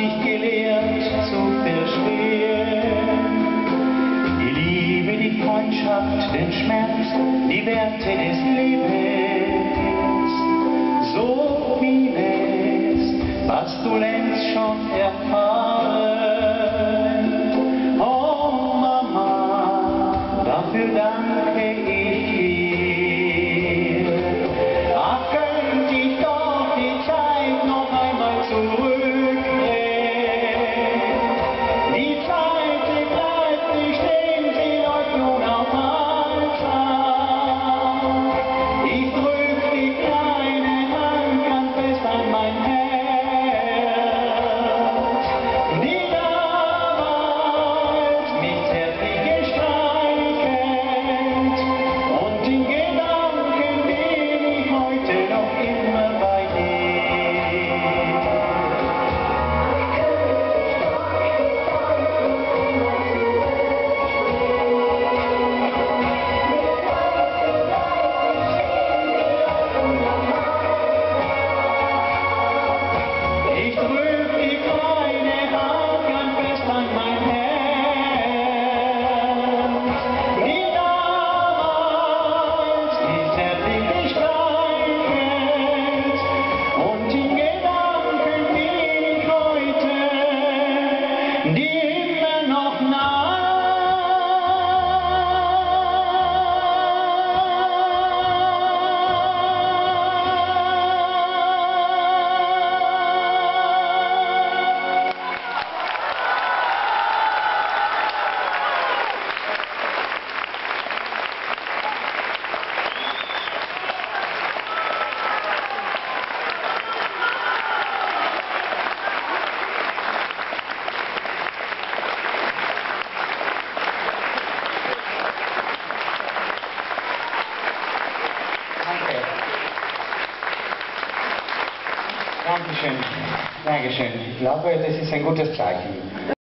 ich gelernt zu verstehen. Die Liebe, die Freundschaft, den Schmerz, die Werte des Lebens. So vieles, was du längst schon erfahren. Oh Mama, dafür danke ich dir. Ach, könnte ich doch die Zeit noch einmal zurückdrehen. Die Zeit, die bleibt nicht stehen, sie läuft nun auf Halbzeit. Ich drück die kleine Hand ganz fest an mein Herz, die damals mich zärtlich gestreichelt, und in Gedanken bin ich heute noch immer bei dir. Ich drück die kleine Hand ganz fest an mein Herz, die damals mich zärtlich gestreichelt, und in Gedanken bin ich heute dir immer noch nah. Dankeschön. Dankeschön. Ich glaube, das ist ein gutes Zeichen.